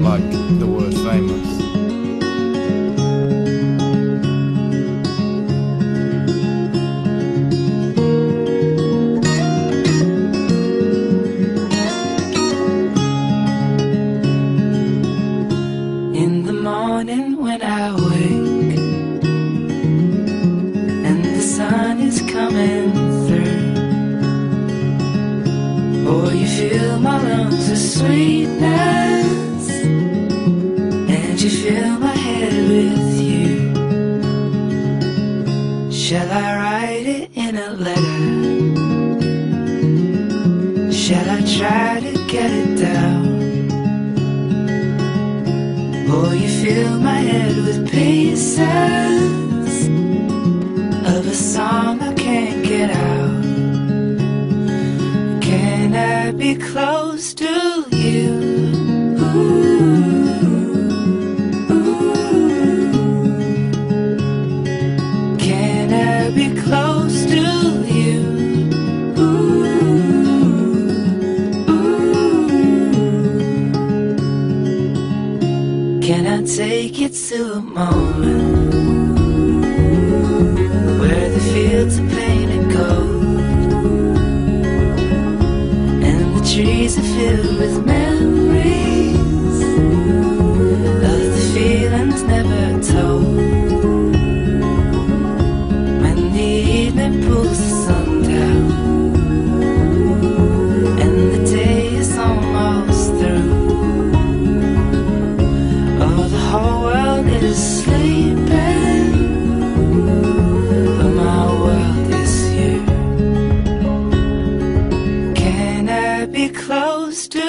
like the word famous. In the morning when I wake and the sun is coming through, oh, you fill my lungs with sweetness and you fill my head with you. Shall I write it in a letter? Shall I try to get it down? Oh, you fill my head with pieces of a song I can't get out. Can I be close to you? Ooh, ooh. Can I be close to you? Can I take you to a moment where the fields are painted gold and the trees are filled with memories of the feelings never told? When the evening pulls the sun down and the day is almost through, the whole world is sleeping, but my world is you. Can I be close to